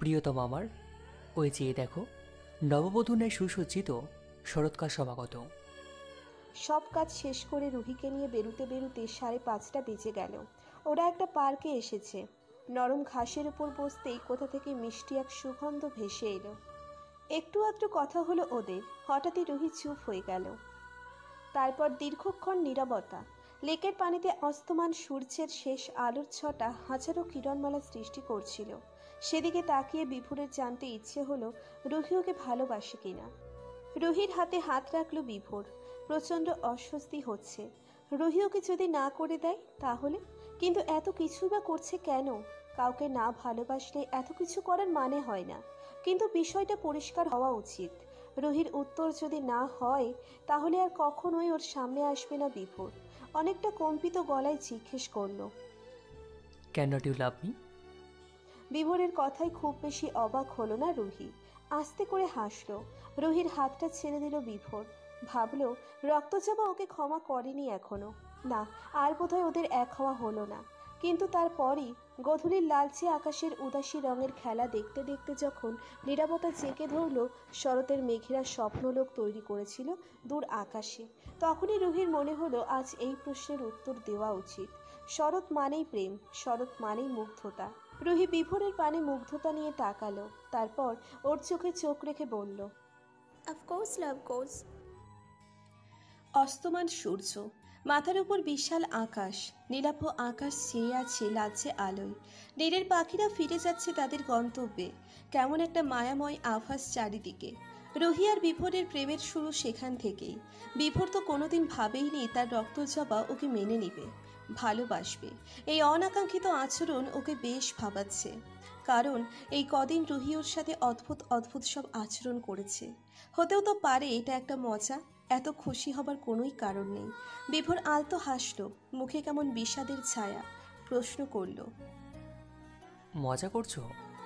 প্রিয়তম আমার, ওই চেয়ে দেখো, নববধূ ন্যায় সুসজ্জিত শরৎকাল সমাগত। সব কাজ শেষ করে রুহিকে নিয়ে বেরুতে বেরুতে 5:30 বেজে গেল। ওরা একটা পার্কে এসেছে। নরম ঘাসের উপর বসতেই কোথা থেকে মিষ্টি এক সুগন্ধ ভেসে এলো। একটু আধটু কথা হলো ওদের। হঠাৎই রুহি চুপ হয়ে গেল। তারপর দীর্ঘক্ষণ নীরবতা। লেকের পানিতে অস্তমান সূর্যের শেষ আলোর ছটা হাজারো কিরণমালা সৃষ্টি করছিল। সেদিকে তাকিয়ে বিভোরের জানতে ইচ্ছে হলো রুহি ওকে ভালোবাসে কিনা। রুহির হাতে হাত রাখল বিভোর। প্রচণ্ড অস্বস্তি হচ্ছে। রুহি ওকে যদি না করে দেয় তাহলে? কিন্তু এত কিছুই বা করছে কেন? কাউকে না ভালোবাসলে এত কিছু করার মানে হয় না। কিন্তু বিষয়টা পরিষ্কার হওয়া উচিত। রুহির উত্তর যদি না হয় তাহলে আর কখনোই ওর সামনে আসবে না বিভোর। অনেকটা কম্পিত গলায় জিজ্ঞেস করলো। Can not you love me? বিভোরের কথায় খুব বেশি অবাক হলো না রুহি। আস্তে করে হাসলো। রুহির হাতটা ছেড়ে দিল বিভোর। ভাবলো রক্তচাপা ওকে ক্ষমা করেনি এখনো। না, আর বোধহয় ওদের এক হওয়া হলো না। কিন্তু তারপরই গধূলির লালচে আকাশের উদাসী রঙের খেলা দেখতে দেখতে যখন নীরবতা জেঁকে ধরল, শরতের মেঘেরা স্বপ্নলোক তৈরি করেছিল দূর আকাশে, তখনই রুহির মনে হলো আজ এই প্রশ্নের উত্তর দেওয়া উচিত। শরৎ মানেই প্রেম, শরৎ মানেই মুগ্ধতা। রুহি বিভোরের পানে মুগ্ধতা নিয়ে তাকালো। তারপর ওর চোখে চোখ রেখে বলল, অফকোর্স লাভ কোর্স। অস্তমান সূর্য, মাথার উপর বিশাল আকাশ, নীলাভ আকাশ চেয়ে আছে লালচে আলোয়। নীরের পাখিরা ফিরে যাচ্ছে তাদের গন্তব্যে। কেমন একটা মায়াময় আভাস চারিদিকে। রুহি আর বিভোরের প্রেমের শুরু সেখান থেকেই। বিভোর তো কোনোদিন ভাবেইনি তার রক্তজবা ওকে মেনে নিবে, ভালোবাসবে। এই অনাকাঙ্ক্ষিত আচরণ ওকে বেশ ভাবাচ্ছে। কারণ এই কদিন রুহি ওর সাথে অদ্ভুত অদ্ভুত সব আচরণ করেছে। হতেও তো পারে এটা একটা মজা। এত খুশি হবার কোনোই কারণ নেই। বিভোর আলতো হাসলো, মুখে কেমন বিষাদের ছায়া। প্রশ্ন করল, মজা করছো?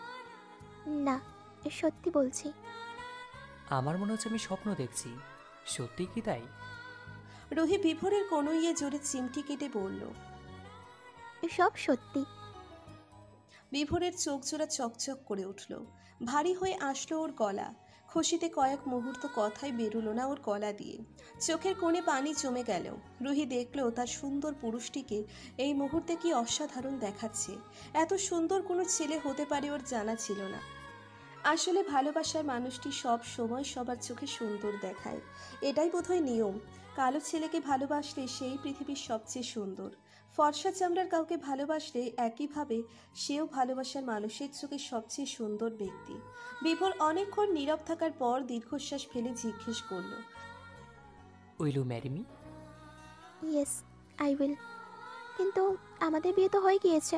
না, সত্যি বলছি। আমার মনে হচ্ছে আমি স্বপ্ন দেখছি। সত্যি কি তাই? রুহি বিভোরের কোনো জোরে চিমটি কেটে বলল। সব সত্যি। বিভোরের চোখ জোড়া চকচক করে উঠল। ভারী হয়ে আসলো ওর গলা। খুশিতে কয়েক মুহূর্ত কথাই বেরুলো না ওর গলা দিয়ে। চোখের কোণে পানি জমে গেল। রুহি দেখলো তার সুন্দর পুরুষটিকে এই মুহূর্তে কি অসাধারণ দেখাচ্ছে। এত সুন্দর কোনো ছেলে হতে পারে ওর জানা ছিল না। আসলে ভালোবাসার মানুষটি সব সময় সবার চোখে সুন্দর দেখায়। এটাই বোধহয় নিয়ম। কালো ছেলেকে ভালোবাসলে সেই পৃথিবীর সবচেয়ে সুন্দর। ফর্সা চামড়ার কাউকে ভালোবাসলে একইভাবে সেও ভালোবাসার মানুষের চোখে সবচেয়ে সুন্দর ব্যক্তি। বিভোর অনেকক্ষণ নীরব থাকার পর দীর্ঘশ্বাস ফেলে জিজ্ঞেস করল, will you marry me? Yes, I will. কিন্তু আমাদের বিয়ে তো হয়ে গিয়েছে।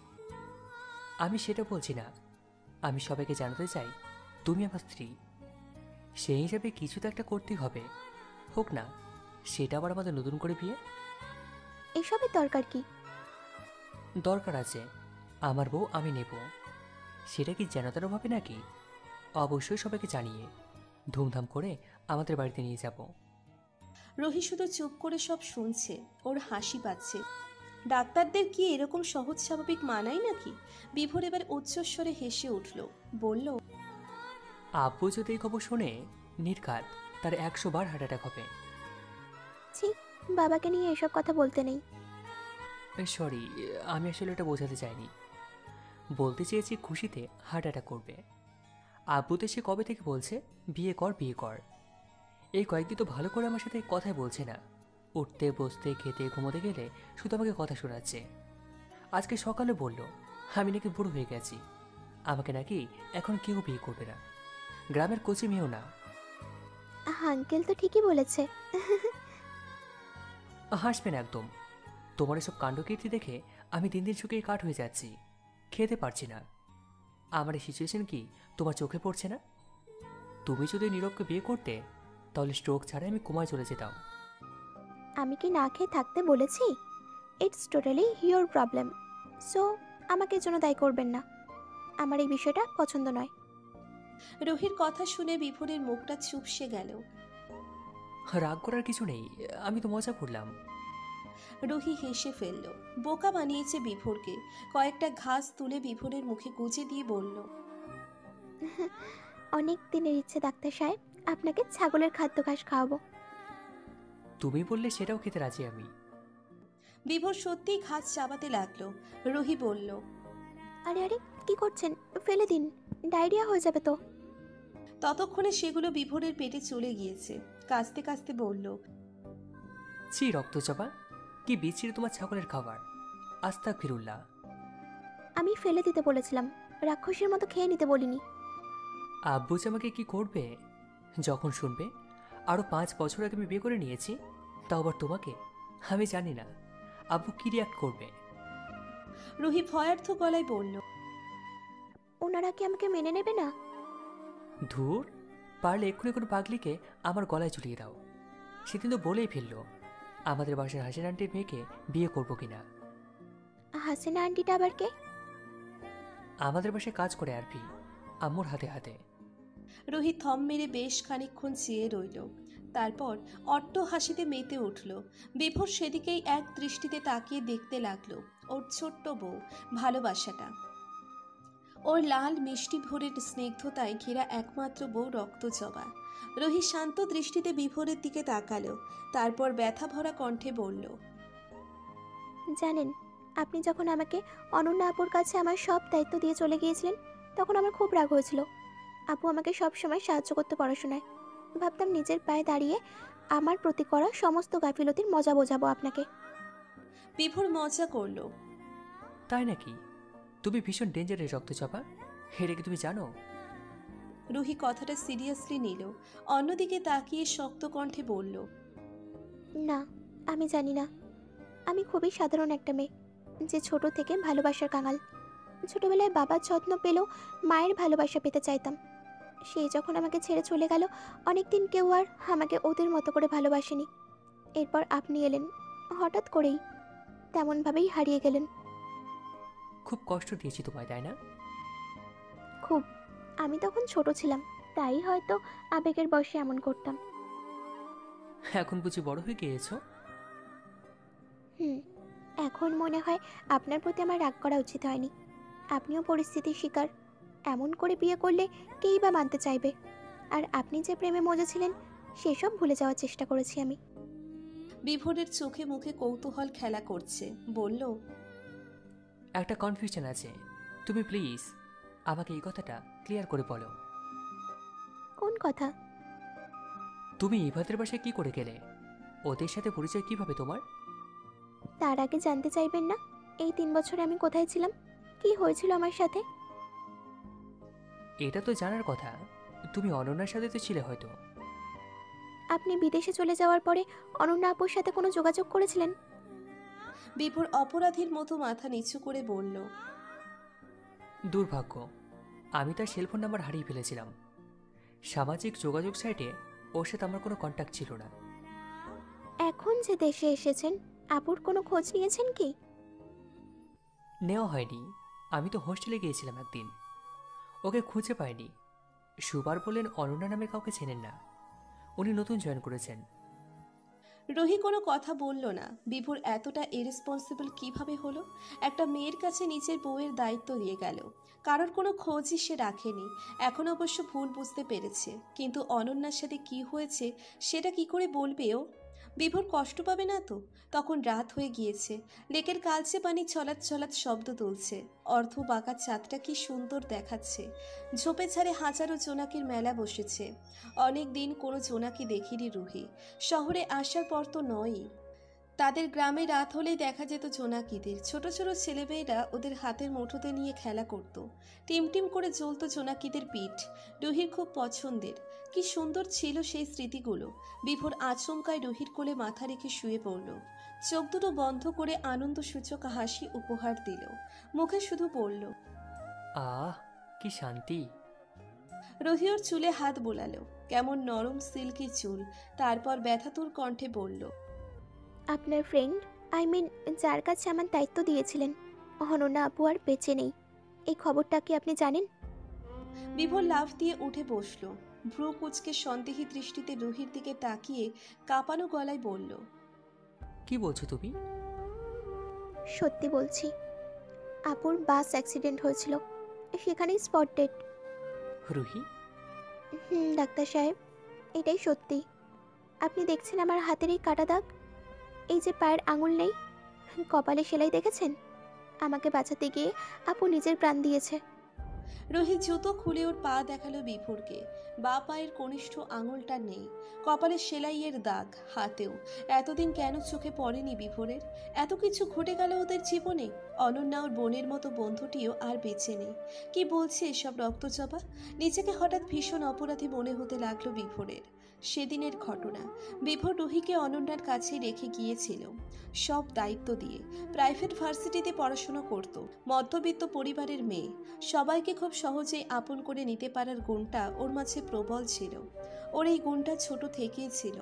আমি সেটা বলছি না। আমি সবাইকে জানাতে চাই তুমি আমার স্ত্রী। সেই হিসাবে কিছু তো একটা করতেই হবে। হোক না সেটা আবার আমাদের নতুন করে বিয়ে। এসবের দরকার কি? দরকার আছে। আমার বউ আমি নেব। সেটা কি যেন তেন ভাবে নাকি? অবশ্যই সবাইকে জানিয়ে ধুমধাম করে আমাদের বাড়িতে নিয়ে যাব। রুহি শুধু চুপ করে সব শুনছে। ওর হাসি পাচ্ছে। ডাক্তারদের কি এরকম সহজ স্বাভাবিক মানায় নাকি? বিভোর এবার উচ্চস্বরে হেসে উঠল, বলল, আব্বু যদি এই খবর শোনে, নির্ঘাত তার 100 বার হার্ট অ্যাটাক হবে। ছি, বাবাকে নিয়ে এসব কথা বলতে নেই। সরি, আমি আসলে এটা বোঝাতে চাইনি। বলতে চেয়েছি খুশিতে হার্ট অ্যাটাক করবে। আব্বু তো সে কবে থেকে বলছে বিয়ে কর বিয়ে কর। এই কয়েকদিন তো ভালো করে আমার সাথে কথাই বলছে না। উঠতে বসতে খেতে ঘুমোতে গেলে শুধু আমাকে কথা শোনাচ্ছে। আজকে সকালে বলল আমি নাকি বুড়ো হয়ে গেছি, আমাকে নাকি এখন কেউ বিয়ে করবে না, গ্রামের কচি মেয়েও না। আঙ্কেল তো ঠিকই বলেছে। হাসবেন একদম। তোমার এসব কাণ্ডকীর্তি দেখে আমি দিন দিন শুকিয়ে কাঠ হয়ে যাচ্ছি, খেতে পারছি না। আমার এই সিচুয়েশন কি তোমার চোখে পড়ছে না? তুমি যদি নীরবকে বিয়ে করতে তাহলে স্ট্রোক ছাড়াই আমি কোমায় চলে যেতাম। আমি কি না খেয়ে থাকতে বলেছি? It's totally your problem. So আমাকে এর জন্য দায়ী করবেন না। আমার এই বিষয়টা পছন্দ নয়। রুহির কথা শুনে বিভোরের মুখটা চুপসে গেল। রাগ করার কিছু নেই, আমি তো মজা করলাম। রুহি হেসে ফেলল। বোকা বানিয়েছে বিভোরকে। কয়েকটা ঘাস তুলে বিভোরের মুখে গুজে দিয়ে বলল, অনেক দিনের ইচ্ছে ডাক্তার সাহেব, আপনাকে ছাগলের খাদ্য ঘাস খাওয়াবো। তুমি বললে সেটাও খেতে রাজি আমি। বিভোর সত্যিই ঘাস চাবাতে লাগলো। রুহি বলল, আরে আরে, কি করছেন? ফেলে দিন, ডায়রিয়া হয়ে যাবে তো। ততক্ষণে সেগুলো বিভোরের পেটে চলে গিয়েছে। কাঁচতে কাঁচতে বলল, ছি রক্তচাপা, কি বিচ্ছিরি তোমার ছাগলের খাবার। আস্তাগফিরুল্লাহ। আমি ফেলে দিতে বলেছিলাম, রাক্ষসের মতো খেয়ে নিতে বলিনি। আব্বু যে আমাকে কি করবে যখন শুনবে আরো 5 বছর আগে আমি বিয়ে করে নিয়েছি, তাও আবার তোমাকে, আমি জানি না আব্বু কি রিয়াক্ট করবে। রুহি ভয়ার্থ গলায় বলল, ওনারা কি আমাকে মেনে নেবে না? ধুর, পারলে এক্ষুনি কোনো পাগলিকে আমার গলায় ঝুলিয়ে দাও। সেদিন তো বলেই ফেললো আমাদের বাসার হাসিন আন্টির মেয়েকে বিয়ে করবো কিনা। হাসিনা আন্টিটা আবার কে? আমাদের বাসায় কাজ করে আরফি, আম্মুর হাতে হাতে। রুহি থম মেরে বেশ খানিকক্ষণ চেয়ে রইল। তারপর অট্ট হাসিতে মেতে উঠল। বিভোর সেদিকেই এক দৃষ্টিতে তাকিয়ে দেখতে লাগলো ওর ছোট্ট বউ ভালোবাসাটা, ওর লাল মিষ্টি ভোরের স্নিগ্ধতায় ঘেরা একমাত্র বউ রক্তজবা। রুহি শান্ত দৃষ্টিতে বিভোরের দিকে তাকালো, তারপর ব্যথা ভরা কণ্ঠে বলল, জানেন, আপনি যখন আমাকে অনন্যা আপুর কাছে আমার সব দায়িত্ব দিয়ে চলে গিয়েছিলেন, তখন আমার খুব রাগ হয়েছিল। আপু আমাকে সব সময় সাহায্য করতে পড়াশোনায়। ভাবতাম নিজের পায়ে দাঁড়িয়ে আমার প্রতি করা সমস্ত গাফিলতির মজা বোঝাবো আপনাকে। বিভোর মজা করল। তাই নাকি? তুমি ভীষণ ডেঞ্জারের রক্তচাপা, এটা কি তুমি জানো? রুহি কথাটা সিরিয়াসলি নিল। অন্যদিকে তাকিয়ে শক্ত কণ্ঠে বলল, না, আমি জানি না। আমি খুবই সাধারণ একটা মেয়ে, যে ছোট থেকে ভালোবাসার কাঙাল। ছোটবেলায় বাবার যত্ন পেলেও মায়ের ভালোবাসা পেতে চাইতাম। সেই যখন আমাকে ছেড়ে চলে গেল, অনেকদিন কেউ আর আমাকে ওদের মতো করে ভালোবাসেনি। এরপর আপনি এলেন, হঠাৎ করেই, তেমনভাবেই হারিয়ে গেলেন। খুব কষ্ট দিয়েছি তোমায়, তাই না? খুব। আমি তখন ছোট ছিলাম, তাই হয়তো আবেগের বশে এমন করতাম। এখন বুঝি বড় হয়ে গিয়েছো? হুম, এখন মনে হয় আপনার প্রতি আমার রাগ করা উচিত হয়নি। আপনিও পরিস্থিতির শিকার। এমন করে বিয়ে করলে কেই বা মানতে চাইবে? আর আপনি যে প্রেমে মজেছিলেন, সেসব ভুলে যাওয়ার চেষ্টা করেছি আমি। বিভোরের চোখে মুখে কৌতূহল খেলা করছে, বলল, একটা কনফিউশন আছে, তুমি প্লিজ আমাকে এই কথাটা ক্লিয়ার করে বলো। কোন কথা? তুমি ইভাদের বাসায় কি করে গেলে? ওদের সাথে পরিচয় কিভাবে তোমার? তার আগে জানতে চাইবেন না এই 3 বছরে আমি কোথায় ছিলাম, কি হয়েছিল আমার সাথে? এটা তো জানার কথা, তুমি অনন্যার সাথে তো ছিলে হয়তো। আপনি বিদেশে চলে যাওয়ার পরে অনন্যা আপুর সাথে কোনো যোগাযোগ করেছিলেন? বিভোর অপরাধীর মতো মাথা নিচু করে বলল, দুর্ভাগ্য, আমি তার সেলফোন নাম্বার হারিয়ে ফেলেছিলাম। সামাজিক যোগাযোগ সাইটে ওর সাথে আমার কোনো কন্ট্যাক্ট ছিল না। এখন যে দেশে এসেছেন, আপুর কোনো খোঁজ নিয়েছেন কি? নেওয়া হয়নি, আমি তো হোস্টেলে গিয়েছিলাম একদিন, ওকে খুঁজে পাইনি। সুবার বললেন অনন্যা নামে কাউকে চেনেন না, উনি নতুন জয়েন করেছেন। রুহি কোনো কথা বলল না। বিভোর এতটা ইরেসপন্সিবল কিভাবে হলো? একটা মেয়ের কাছে নিজের বউয়ের দায়িত্ব দিয়ে গেল, কারোর কোনো খোঁজই সে রাখেনি। এখন অবশ্য ভুল বুঝতে পেরেছে, কিন্তু অনন্যার সাথে কি হয়েছে সেটা কি করে বলবে ও? বিভোর কষ্ট পাবে না তো? তখন রাত হয়ে গিয়েছে, লেকের কালচে পানি ছলাৎ ছলাৎ শব্দ তুলছে, অর্ধ বাঁকা চাঁদটা কি সুন্দর দেখাচ্ছে। ঝোপে ছাড়ে হাজারো জোনাকির মেলা বসেছে। অনেক দিন কোনো জোনাকি দেখিনি রুহি। শহরে আসার পর তো নয়ই। তাদের গ্রামে রাত হলেই দেখা যেত জোনাকিদের। ছোট ছোট ছেলেমেয়েরা ওদের হাতের মুঠোতে নিয়ে খেলা করত। টিমটিম করে জ্বলত জোনাকিদের পিঠ। রুহির খুব পছন্দের। কি সুন্দর ছিল সেই স্মৃতিগুলো। বিভোর আচমকায় রুহির কোলে মাথা রেখে শুয়ে পড়ল। চোখ দুটো বন্ধ করে আনন্দসূচক হাসি উপহার দিল। মুখে শুধু বলল, আহ, কি শান্তি। রুহি ওর চুলে হাত বোলালো, কেমন নরম সিল্কি চুল। তারপর ব্যথাতুর কণ্ঠে বলল, আপনার ফ্রেন্ড, আই মিন যার কাছে আমার দায়িত্ব দিয়েছিলেন, অনন্যা আপু আর বেঁচে নেই। এই খবরটা কি আপনি জানেন? বিভোর লাফ দিয়ে উঠে বসল। ভ্রু কুচকে সন্দেহী দৃষ্টিতে রুহির দিকে তাকিয়ে কাঁপানো গলায় বলল, কি বলছো তুমি? সত্যি বলছি। আপুর বাস অ্যাক্সিডেন্ট হয়েছিল, সেখানেই স্পট ডেড। রুহি, ডাক্তার সাহেব, এটাই সত্যি। আপনি দেখছেন আমার হাতের এই কাটা দাগ, এই যে পায়ের আঙুল নেই, কপালে সেলাই দেখেছেন? আমাকে বাঁচাতে গিয়ে আপু নিজের প্রাণ দিয়েছে। রুহি জুতো খুলে ওর পা দেখালো বিভোরকে। বা পায়ের কনিষ্ঠ আঙুলটা নেই, কপালে সেলাইয়ের দাগ হাতেও। এতদিন কেন চোখে পড়েনি বিভোরের? এত কিছু ঘটে গেল ওদের জীবনে। অনন্যা ওর বোনের মতো বন্ধুটিও আর বেঁচে নেই। কি বলছে এসব রক্তজবা? নিজেকে হঠাৎ ভীষণ অপরাধী মনে হতে লাগলো বিভোরের। সেদিনের ঘটনা, বিভোর রুহিকে অনন্যার কাছে রেখে গিয়েছিল সব দায়িত্ব দিয়ে। প্রাইভেট ভার্সিটিতে পড়াশোনা করত, মধ্যবিত্ত পরিবারের মেয়ে। সবাইকে খুব সহজেই আপন করে নিতে পারার গুণটা ওর মাঝে প্রবল ছিল। ওর এই গুণটা ছোট থেকেই ছিল।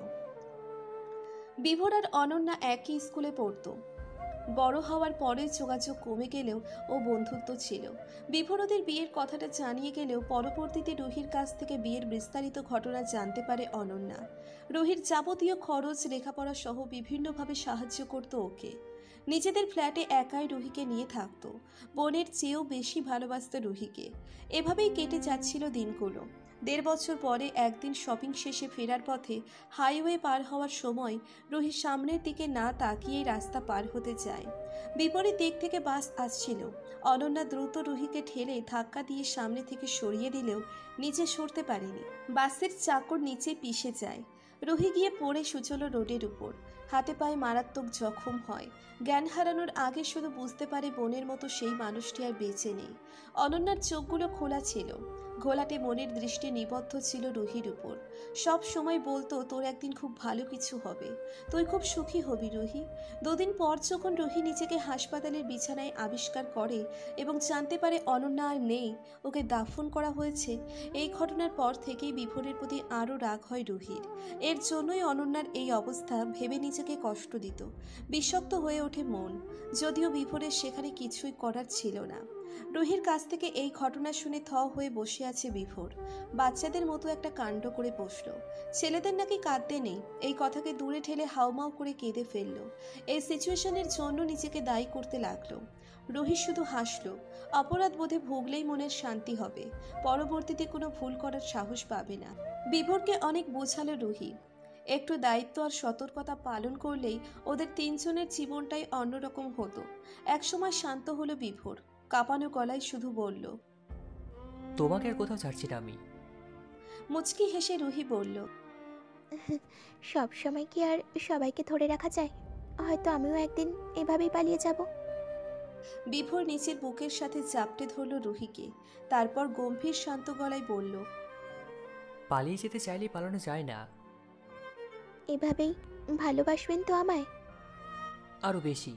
বিভোর আর অনন্যা একই স্কুলে পড়তো। বড় হওয়ার পরে যোগাযোগ কমে গেলেও ও বন্ধুত্ব ছিল। বিভোর ওদের বিয়ের কথাটা জানিয়ে গেলেও পরবর্তীতে রুহির কাছ থেকে বিয়ের বিস্তারিত ঘটনা জানতে পারে অনন্যা। রুহির যাবতীয় খরচ, লেখাপড়া সহ বিভিন্নভাবে সাহায্য করত ওকে। নিজেদের ফ্ল্যাটে একাই রুহিকে নিয়ে থাকতো। বোনের চেয়েও বেশি ভালোবাসত রুহিকে। এভাবেই কেটে যাচ্ছিল দিনগুলো। 1.5 বছর পরে একদিন শপিং শেষে ফেরার পথে হাইওয়ে পার হওয়ার সময় রুহি সামনের দিকে না তাকিয়েই রাস্তা পার হতে যায়। বিপরীত দিক থেকে বাস আসছিল। অনন্যা দ্রুত রুহিকে ঠেলে ধাক্কা দিয়ে সামনে থেকে সরিয়ে দিলেও নিচে সরতে পারেনি। বাসের চাকর নিচে পিষে যায়। রুহি গিয়ে পড়ে সুচল রোডের উপর। হাতে পায়ে মারাত্মক জখম হয়। জ্ঞান হারানোর আগে শুধু বুঝতে পারে বোনের মতো সেই মানুষটি আর বেঁচে নেই। অনন্যার চোখগুলো খোলা ছিল, ঘোলাটে মনের দৃষ্টি নিবদ্ধ ছিল রুহির উপর। সব সময় বলতো, তোর একদিন খুব ভালো কিছু হবে, তুই খুব সুখী হবি রুহি। 2 দিন পর যখন রুহি নিজেকে হাসপাতালের বিছানায় আবিষ্কার করে এবং জানতে পারে অনন্যা আর নেই, ওকে দাফন করা হয়েছে, এই ঘটনার পর থেকেই বিভোরের প্রতি আরও রাগ হয় রুহির। এর জন্যই অনন্যার এই অবস্থা ভেবে নিজেকে কষ্ট দিত। বিষাক্ত হয়ে ওঠে মন। যদিও বিভোরের সেখানে কিছুই করার ছিল না। রুহির কাছ থেকে এই ঘটনা শুনে থ হয়ে বসে আছে বিভোর। বাচ্চাদের মতো একটা কাণ্ড করে বসল। ছেলেদের নাকি কাঁদতে নেই, এই কথাকে দূরে ঠেলে হাউমাউ করে কেঁদে ফেলল। এই সিচুয়েশনের জন্য নিজেকে দায়ী করতে লাগলো। রুহি শুধু হাসল। অপরাধ বোধে ভুগলেই মনের শান্তি হবে, পরবর্তীতে কোনো ভুল করার সাহস পাবে না। বিভোরকে অনেক বোঝালো রুহি। একটু দায়িত্ব আর সতর্কতা পালন করলেই ওদের 3 জনের জীবনটাই অন্যরকম হতো। একসময় শান্ত হলো বিভোর। কাঁপানো গলায় শুধু বলল, তোমাকে আর কোথাও ছাড়ছি না আমি। মুচকি হেসে রুহি বলল, সব সময় কি আর সবাইকে ধরে রাখা যায়? হয়তো আমিও একদিন এভাবেই পালিয়ে যাব। বিভোর নিচের বুকের সাথে চাপটে ধরল রুহিকে। তারপর গম্ভীর শান্ত গলায় বলল, পালিয়ে যেতে চাইলেই পালানো যায় না। এভাবেই ভালোবাসবেন তো আমায়? আরও বেশি।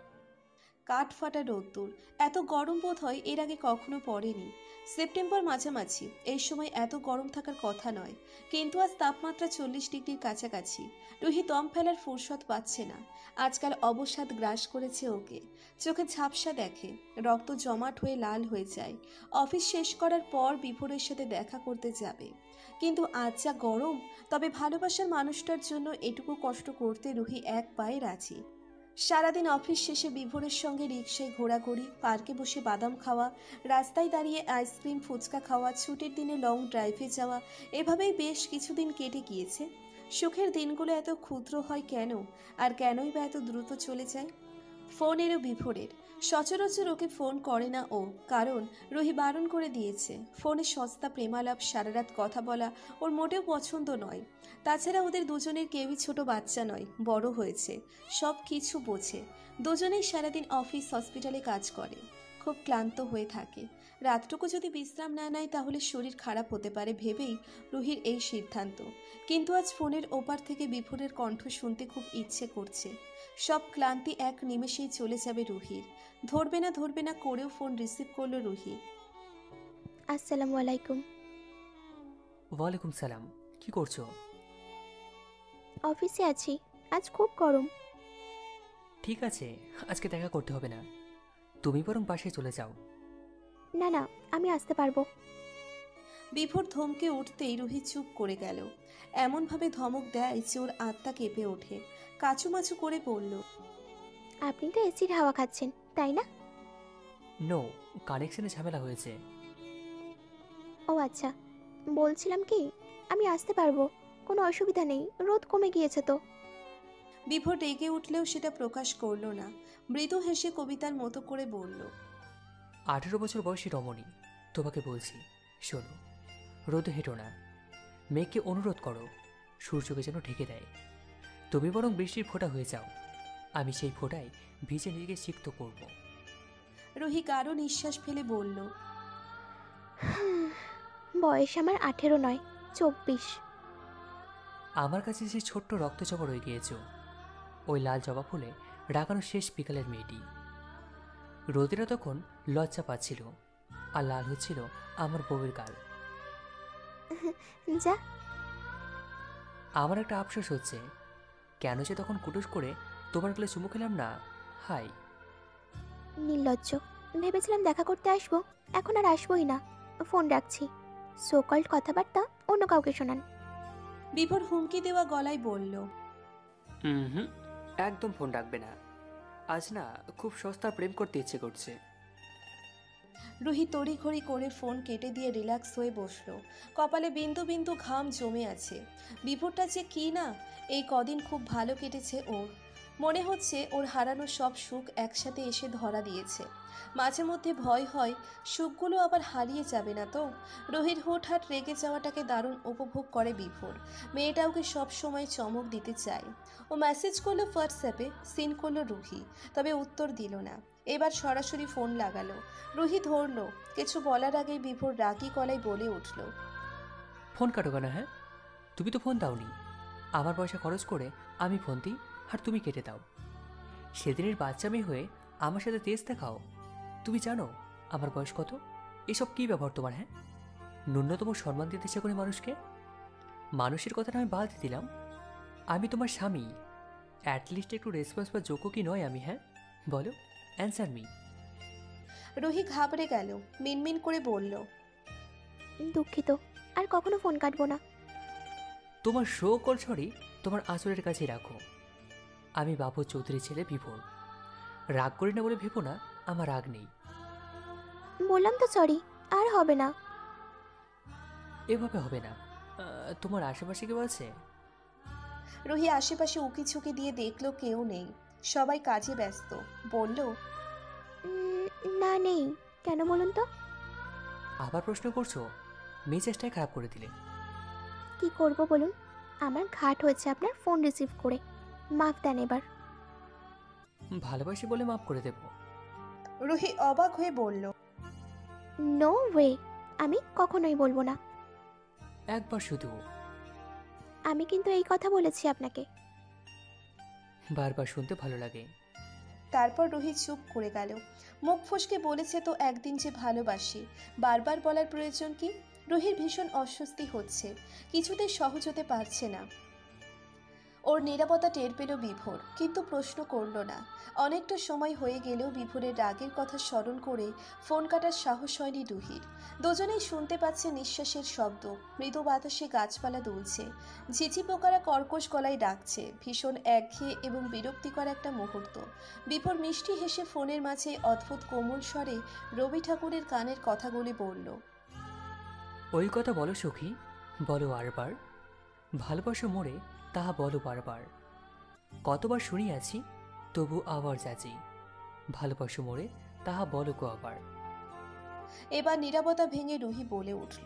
কাঠ ফাটা রোদ্দুর। এত গরম বোধ হয় এর আগে কখনো পড়েনি। সেপ্টেম্বর মাঝামাঝি, এই সময় এত গরম থাকার কথা নয়, কিন্তু আজ তাপমাত্রা 40 ডিগ্রির কাছাকাছি। রুহি দম ফেলার ফুরসত পাচ্ছে না। আজকাল অবসাদ গ্রাস করেছে ওকে। চোখে ঝাপসা দেখে, রক্ত জমাট হয়ে লাল হয়ে যায়। অফিস শেষ করার পর বিভোরের সাথে দেখা করতে যাবে, কিন্তু আজ যা গরম। তবে ভালোবাসার মানুষটার জন্য এটুকু কষ্ট করতে রুহি এক পায়ে রাজি। সারাদিন অফিস শেষে বিভোরের সঙ্গে রিকশায় ঘোরাঘুরি, পার্কে বসে বাদাম খাওয়া, রাস্তায় দাঁড়িয়ে আইসক্রিম ফুচকা খাওয়া, ছুটির দিনে লং ড্রাইভে যাওয়া, এভাবেই বেশ কিছুদিন কেটে গিয়েছে। সুখের দিনগুলো এত ক্ষুদ্র হয় কেন, আর কেনই বা এত দ্রুত চলে যায়? ফোন এলো বিভোরের। সচরাচর ওকে ফোন করে না ও, কারণ রুহি বারণ করে দিয়েছে। ফোনে সস্তা প্রেমালাপ, সারারাত কথা বলা ওর মোটেও পছন্দ নয়। তাছাড়া ওদের দুজনের কেউই ছোট বাচ্চা নয়, বড় হয়েছে, সব কিছু বোঝে। দুজনেই সারাদিন অফিস হসপিটালে কাজ করে, খুব ক্লান্ত হয়ে থাকে। রাতটুকু যদি বিশ্রাম না নেয় তাহলে শরীর খারাপ হতে পারে ভেবেই রুহির এই সিদ্ধান্ত। কিন্তু আজ ফোনের ওপার থেকে বিভোরের কণ্ঠ শুনতে খুব ইচ্ছে করছে। সব ক্লান্তি এক নিমেষেই চলে যাবে রুহির। ধরবে না করেও ফোন রিসিভ করলো রুহি। আসসালামু আলাইকুম। ওয়ালাইকুম সালাম। কি করছো? অফিসে আছি, আজ খুব গরম। ঠিক আছে, আজকে দেখা করতে হবে না, তুমি বরং বাসায় চলে যাও। না না, আমি আসতে পারবো। বিভোর ধমকে উঠতেই রুহি চুপ করে গেল। এমনভাবে ধমক দেয় যে ওর আত্মা কেঁপে ওঠে। কাচুমাচু করে বলল, আপনি তো এসির হাওয়া খাচ্ছেন, তাই না? নো, কানেকশনে ঝামেলা হয়েছে। ও আচ্ছা, বলছিলাম কি, আমি আসতে পারবো, কোনো অসুবিধা নেই, রোদ কমে গিয়েছে তো। বিভোর রেগে উঠলেও সেটা প্রকাশ করলো না। মৃদু হেসে কবিতার মতো করে বলল, 18 বছর বয়সী রমণী, তোমাকে বলছি, শোনো, রোদে হেঁটো না। মেঘকে অনুরোধ করো সূর্যকে যেন ঢেকে দেয়। তুমি বরং বৃষ্টির ফোঁটা হয়ে যাও, আমি সেই ফোঁটায় ভিজে নিজেকে সিক্ত করব। রুহি গাঢ় নিঃশ্বাস ফেলে বলল, বয়স আমার 18 নয়, 24। আমার কাছে যে ছোট্ট রক্তচপা রয়ে গিয়েছ, ওই লাল জবা ফুলে রাগানো শেষ বিকালের মেয়েটি। রোদেরা তখন লজ্জা পাচ্ছিল, আর লাল হচ্ছিল আমার বউয়ের গাল। যা। আমার একটা আফসোস হচ্ছে, কেন যে তখন কুটুস করে তোমার গালে চুমু খেলাম না। হাই। নির্লজ্জ। ভেবেছিলাম দেখা করতে আসবো, এখন আর আসবোই না। ফোন রাখছি, সো কল্ড কথাবার্তা অন্য কাউকে শোনান। বিভোর হুমকি দেওয়া গলায় বলল, হুম, একদম ফোন রাখবে না। আজ না খুব সস্তা প্রেম করতে ইচ্ছে করছে। রুহি তড়িঘড়ি করে ফোন কেটে দিয়ে রিল্যাক্স হয়ে বসলো। কপালে বিন্দু বিন্দু ঘাম জমে আছে। বিভোরটা যে কি না, এই কদিন খুব ভালো কেটেছে ওর। মনে হচ্ছে ওর হারানো সব সুখ একসাথে এসে ধরা দিয়েছে। মাঝে মধ্যে ভয় হয় সুখগুলো আবার হারিয়ে যাবে না তো। রুহির হুটহাট রেগে যাওয়াটাকে দারুণ উপভোগ করে বিভোর। মেয়েটা ওকে সবসময় চমক দিতে চায়। ও মেসেজ করলো হোয়াটসঅ্যাপে, সিন করলো রুহি, তবে উত্তর দিল না। এবার সরাসরি ফোন লাগালো। রুহি ধরল। কিছু বলার আগেই বিভোর রাগী গলায় বলে উঠল, ফোন কাটো কেন? হ্যাঁ, তুমি তো ফোন দাওনি। আমার পয়সা খরচ করে আমি ফোন দিই, আর তুমি কেটে দাও। সেদিনের বাচ্চা মেয়ে হয়ে আমার সাথে তেজ দেখাও। তুমি জানো আমার বয়স কত? এসব কি ব্যবহার তোমার? হ্যাঁ, ন্যূনতম সম্মান দিতে ইচ্ছে করে মানুষকে। মানুষের কথাটা আমি বাদ দিলাম, আমি তোমার স্বামী। অ্যাটলিস্ট একটু রেসপন্স বা যোগ্য কি নয় আমি? হ্যাঁ বলো, অ্যান্সার মি। রুহি ঘাবড়ে গেল, মিনমিন করে বলল, দুঃখিত, আর কখনো ফোন কাটবো না। তোমার শো কল সরি তোমার আঁচলের কাছে রাখো। আমি বাবু চৌধুরী ছেলে বিভোর। রাগ করি না বলে ভেবো না আমার রাগ নেই। বললাম তো সরি, আর হবে না। এভাবে হবে না। তোমার আশেপাশে কেউ আছে? রুহি আশেপাশে উকিঝুঁকি দিয়ে দেখলো কেউ নেই, সবাই কাজে ব্যস্ত। বলল, না নেই। কেন বলুন তো? আবার প্রশ্ন করছো? মেজাজটাই খারাপ করে দিলে। কি করব বলুন, আমার ঘাট হয়েছে আপনার ফোন রিসিভ করে। মাফ দেন এবার। ভালোবাসি বলে মাফ করে দেব। রুহি অবাক হয়ে বলল, নো ওয়ে, আমি কখনোই বলবো না। একবার শুধু। আমি কিন্তু এই কথা বলেছি আপনাকে। বারবার শুনতে ভালো লাগে। তারপর রুহি চুপ করে গেল। মুখ ফসকে বলেছে তো একদিন যে ভালোবাসি, বারবার বলার প্রয়োজন কি? রুহির ভীষণ অস্বস্তি হচ্ছে, কিছুতেই সহজ হতে পারছে না। ওর নীরবতা টের পেল বিভোর, কিন্তু প্রশ্ন করল না। অনেকটা সময় হয়ে গেলেও বিভোরের রাগের কথা স্মরণ করে ফোন কাটার সাহস হয়নি রুহির। দুজনেই শুনতে পাচ্ছে নিঃশ্বাসের শব্দ, মৃদু বাতাসে গাছপালা দুলছে, ঝিঝি পোকারা কর্কশ গলায় ডাকছে। ভীষণ একঘেয়ে এবং বিরক্তিকর একটা মুহূর্ত। বিভোর মিষ্টি হেসে ফোনের মাঝে অদ্ভুত কোমল স্বরে রবি ঠাকুরের কানের কথাগুলি বলল, ওই কথা বলো সখী, বলো আরবার। ভালোবাসা মোড়ে তাহা বলো বারবার। কতবার শুনিয়াছি তবু আবার যাচি। ভালোবাসা মোড়ে তাহা বলো গো আবার। এবার নীরবতা ভেঙে রুহি বলে উঠল,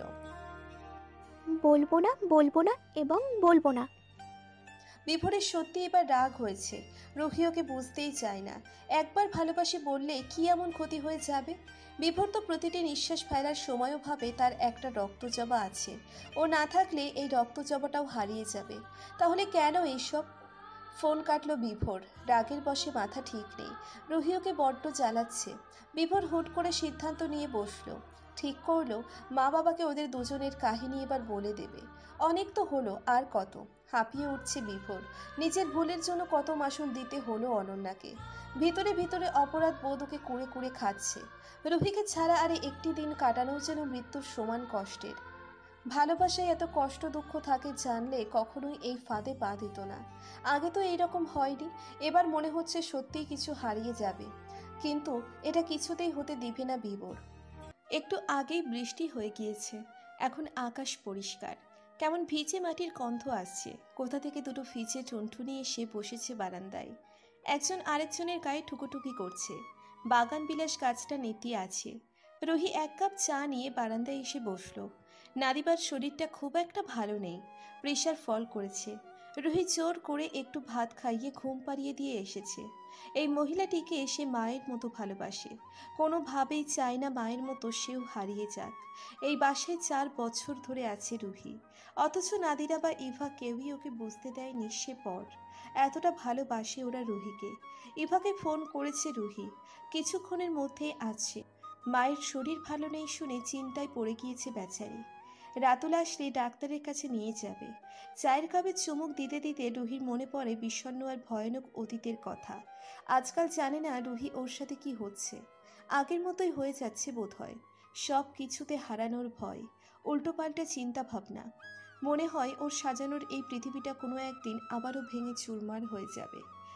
বলবো না, বলবো না এবং বলবো না। বিভোরের সত্যি এবার রাগ হয়েছে। রুহি ওকে বুঝতেই চায় না। একবার ভালোবাসি বললে কি এমন ক্ষতি হয়ে যাবে? বিভোর তো প্রতিটি নিঃশ্বাস ফেলার সময়ও ভাবে তার একটা রক্তজবা আছে, ও না থাকলে এই রক্তজবাটাও হারিয়ে যাবে। তাহলে কেন এইসব? ফোন কাটলো বিভোর, রাগের বশে মাথা ঠিক নেই। রুহি ওকে বড্ড জ্বালাচ্ছে। বিভোর হুট করে সিদ্ধান্ত নিয়ে বসলো, ঠিক করলো মা বাবাকে ওদের দুজনের কাহিনী এবার বলে দেবে। অনেক তো হলো, আর কত? হাঁপিয়ে উঠছে বিভোর। নিজের ভুলের জন্য কত মাসুল দিতে হলো অনন্যাকে। ভিতরে ভিতরে অপরাধ বোধ ওকে কুড়ে কুড়ে খাচ্ছে। রুহিকে ছাড়া আরে একটি দিন কাটানোও যেন মৃত্যুর সমান কষ্টের। ভালোবাসায় এত কষ্ট দুঃখ থাকে জানলে কখনোই এই ফাঁদে পা দিত না। আগে তো এইরকম হয়নি। এবার মনে হচ্ছে সত্যিই কিছু হারিয়ে যাবে, কিন্তু এটা কিছুতেই হতে দিবে না বিভোর। একটু আগেই বৃষ্টি হয়ে গিয়েছে। এখন আকাশ পরিষ্কার, কেমন ভিজে মাটির গন্ধ আসছে। কোথা থেকে দুটো ভিজে টুনটুনি এসে বসেছে বারান্দায়। একজন আরেকজনের গায়ে ঠুকুঠুকি করছে। বাগান বিলাস গাছটা নেতিয়ে আছে। রুহি 1 কাপ চা নিয়ে বারান্দায় এসে বসলো। নাদিবার শরীরটা খুব একটা ভালো নেই, প্রেশার ফল করেছে। রুহি জোর করে একটু ভাত খাইয়ে ঘুম পাড়িয়ে দিয়ে এসেছে। এই মহিলাটিকে সে মায়ের মতো ভালোবাসে, কোনোভাবেই চায় না মায়ের মতো সেও হারিয়ে যাক। এই বাসায় 4 বছর ধরে আছে রুহি, অথচ নাদিরা বা ইভা কেউই ওকে বুঝতে দেয়নি সে পর। এতটা ভালোবাসে ওরা রুহিকে। ইভাকে ফোন করেছে রুহি, কিছুক্ষণের মধ্যেই আসছে। মায়ের শরীর ভালো নেই শুনে চিন্তায় পড়ে গিয়েছে বেচারি। রাতুল আসলে ডাক্তারের কাছে নিয়ে যাবে। চায়ের কাপে চুমুক দিতে দিতে রুহির মনে পড়ে বিষণ্ণ আর ভয়ানক অতীতের কথা। আজকাল জানে না রুহি ওর সাথে কি হচ্ছে। আগের মতোই হয়ে যাচ্ছে বোধহয়। সব কিছুতে হারানোর ভয়, উল্টোপাল্টা চিন্তা ভাবনা। মনে হয় ওর সাজানোর এই পৃথিবীটা কোনো একদিন আবারও ভেঙে চুরমার হয়ে যাবে।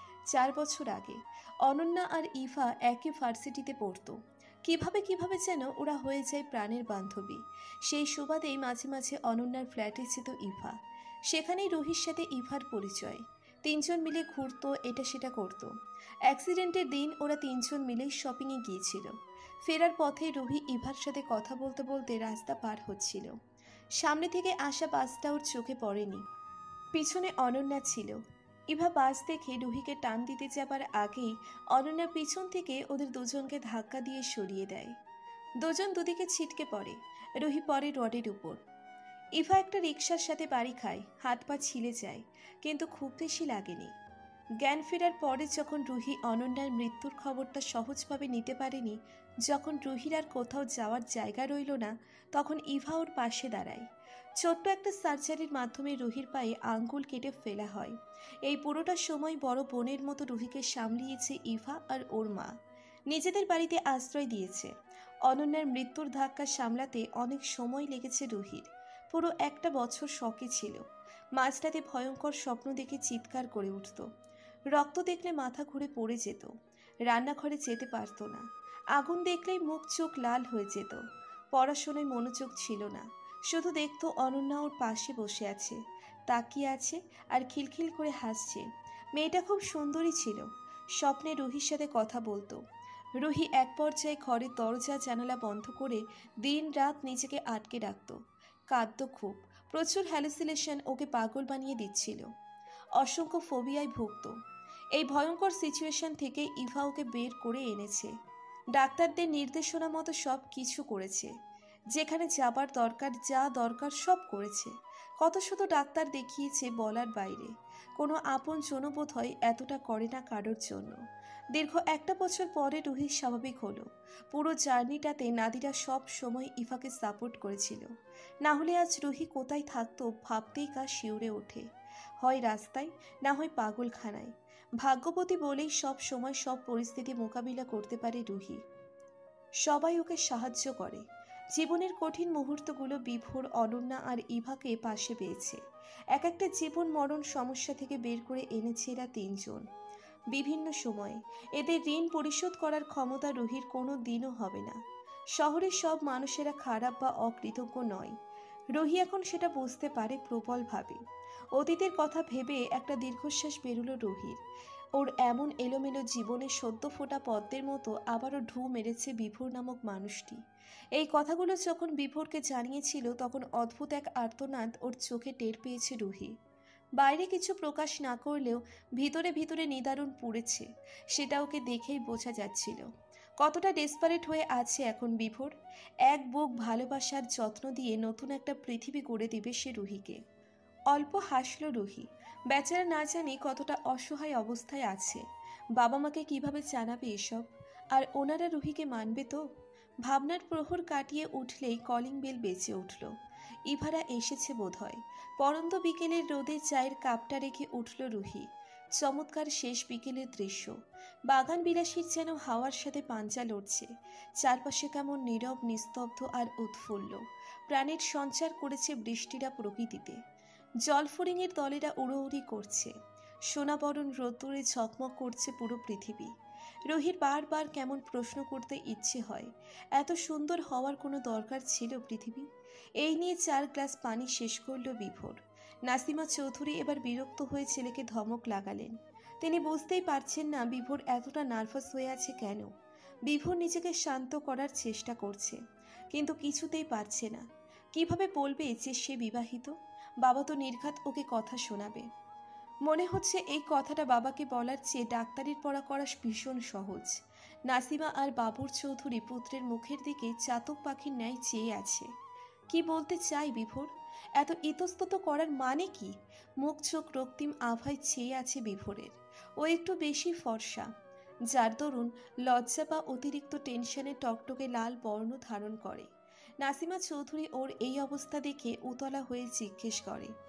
4 বছর আগে অনন্যা আর ইভা একই ভার্সিটিতে পড়তো। কিভাবে কিভাবে যেন ওরা হয়ে যায় প্রাণের বান্ধবী। সেই সুবাদেই মাঝে মাঝে অনন্যার ফ্ল্যাটে যেত ইভা। সেখানেই রুহির সাথে ইভার পরিচয়। 3 জন মিলে ঘুরতো, এটা সেটা করতো। অ্যাক্সিডেন্টের দিন ওরা 3 জন মিলেই শপিংয়ে গিয়েছিল। ফেরার পথে রুহি ইভার সাথে কথা বলতে বলতে রাস্তা পার হচ্ছিল। সামনে থেকে আসা বাসটা ওর চোখে পড়েনি, পিছনে অনন্যা ছিল। ইভা বাস দেখে রুহিকে টান দিতে যাবার আগেই অনন্যা পিছন থেকে ওদের দুজনকে ধাক্কা দিয়ে সরিয়ে দেয়। দুজন দুদিকে ছিটকে পড়ে। রুহি পড়ে রডের উপর। ইভা একটা রিকশার সাথে বাড়ি খায়, হাত পা ছিলে যায়, কিন্তু খুব বেশি লাগেনি। জ্ঞান ফেরার পরে যখন রুহি অনন্যার মৃত্যুর খবরটা সহজভাবে নিতে পারেনি, যখন রুহির আর কোথাও যাওয়ার জায়গা রইল না, তখন ইভা ওর পাশে দাঁড়ায়। ছোট্ট একটা সার্জারির মাধ্যমে রুহির পায়ে আঙ্গুল কেটে ফেলা হয়। এই পুরোটা সময় বড় বোনের মতো রুহিকে সামলিয়েছে ইভা আর ওর মা। নিজেদের বাড়িতে আশ্রয় দিয়েছে। অনন্যার মৃত্যুর ধাক্কা সামলাতে অনেক সময় লেগেছে রুহির। পুরো 1 বছর শকে ছিল। মাঝরাতে ভয়ঙ্কর স্বপ্ন দেখে চিৎকার করে উঠত। রক্ত দেখলে মাথা ঘুরে পড়ে যেত। রান্নাঘরে যেতে পারত না। আগুন দেখলেই মুখ চোখ লাল হয়ে যেত। পড়াশোনায় মনোযোগ ছিল না। শুধু দেখত অনন্যা ওর পাশে বসে আছে, তাকিয়ে আছে আর খিলখিল করে হাসছে। মেয়েটা খুব সুন্দরী ছিল। স্বপ্নে রুহির সাথে কথা বলতো। রুহি এক পর্যায়ে ঘরের দরজা জানালা বন্ধ করে দিন রাত নিজেকে আটকে রাখত। কাঁদত খুব। প্রচুর হ্যালুসিনেশন ওকে পাগল বানিয়ে দিচ্ছিল। অসংখ্য ফোবিয়ায় ভুগত। এই ভয়ঙ্কর সিচুয়েশন থেকে ইভা ওকে বের করে এনেছে। ডাক্তারদের নির্দেশনা মতো সব কিছু করেছে। যেখানে যাবার দরকার, যা দরকার সব করেছে। কত শুধু ডাক্তার দেখিয়েছে বলার বাইরে। কোনো আপন জনবোধ হয় এতটা করে না কারোর জন্য। দীর্ঘ 1 বছর পরে রুহি স্বাভাবিক হলো। পুরো জার্নিটাতে নাদিরা সব সময় ইভাকে সাপোর্ট করেছিল। না হলে আজ রুহি কোথায় থাকতো ভাবতেই গা শিউরে ওঠে। হয় রাস্তায়, না হয় পাগলখানায়। ভাগ্যবতী বলেই সব সময় সব পরিস্থিতি মোকাবিলা করতে পারে রুহি। সবাই ওকে সাহায্য করে। জীবনের কঠিন মুহূর্তগুলো বিভোর, অনন্যা আর ইভাকে পাশে পেয়েছে। এক একটা জীবন মরণ সমস্যা থেকে বের করে এনেছে এরা 3 জন। বিভিন্ন সময়ে এদের ঋণ পরিশোধ করার ক্ষমতা রুহির কোনো দিনও হবে না। শহরের সব মানুষেরা খারাপ বা অকৃতজ্ঞ নয়। রুহি এখন সেটা বুঝতে পারে প্রবলভাবে। অতীতের কথা ভেবে একটা দীর্ঘশ্বাস বেরুলো রুহির। ওর এমন এলোমেলো জীবনে সদ্য ফোটা পদ্মের মতো আবারও ঢু মেরেছে বিভোর নামক মানুষটি। এই কথাগুলো যখন বিভোরকে জানিয়েছিল, তখন অদ্ভুত এক আর্তনাদ ওর চোখে টের পেয়েছে রুহি। বাইরে কিছু প্রকাশ না করলেও ভিতরে ভিতরে নিদারুণ পুড়েছে, সেটা ওকে দেখেই বোঝা যাচ্ছিল। কতটা ডেসপারেট হয়ে আছে এখন বিভোর। এক বুক ভালোবাসার যত্ন দিয়ে নতুন একটা পৃথিবী গড়ে দিবে সে রুহিকে। অল্প হাসল রুহি। বেচারা না জানি কতটা অসহায় অবস্থায় আছে। বাবা মাকে কিভাবে জানাবে এসব? আর ওনারা রুহিকে মানবে তো? ভাবনার প্রহর কাটিয়ে উঠলেই কলিং বেল বেজে উঠল। ইভারা এসেছে বোধহয়। পরন্ত বিকেলের রোদে চায়ের কাপটা রেখে উঠল রুহি। চমৎকার শেষ বিকেলের দৃশ্য। বাগান বিলাসীর যেন হাওয়ার সাথে পাঞ্জা লড়ছে। চারপাশে কেমন নীরব, নিস্তব্ধ আর উৎফুল্ল। প্রাণের সঞ্চার করেছে বৃষ্টিরা প্রকৃতিতে। জলফড়িংয়ের দলেরা উড়োউড়ি করছে। সোনাবরণ রোদ্দুরে ঝকমক করছে পুরো পৃথিবী। রুহির বারবার কেমন প্রশ্ন করতে ইচ্ছে হয়, এত সুন্দর হওয়ার কোনো দরকার ছিল পৃথিবী? এই নিয়ে 4 গ্লাস পানি শেষ করল বিভোর। নাসিমা চৌধুরী এবার বিরক্ত হয়ে ছেলেকে ধমক লাগালেন। তিনি বুঝতেই পারছেন না বিভোর এতটা নার্ভাস হয়ে আছে কেন। বিভোর নিজেকে শান্ত করার চেষ্টা করছে, কিন্তু কিছুতেই পারছে না। কিভাবে বলবে যে সে বিবাহিত? বাবা তো নির্ঘাত ওকে কথা শোনাবে। মনে হচ্ছে এই কথাটা বাবাকে বলার চেয়ে ডাক্তারির পড়া করা ভীষণ সহজ। নাসিমা আর বাবুর চৌধুরী পুত্রের মুখের দিকে চাতক পাখির ন্যায় চেয়ে আছে। কি বলতে চাই বিভোর? এত ইতস্তত করার মানে কি? মুখ চোখ রক্তিম আভায় চেয়ে আছে বিভোরের। ও একটু বেশি ফর্সা, যার দরুন লজ্জা বা অতিরিক্ত টেনশনে টকটকে লাল বর্ণ ধারণ করে। নাসিমা চৌধুরী ওর এই অবস্থা দেখে উতলা হয়ে জিজ্ঞেস করে,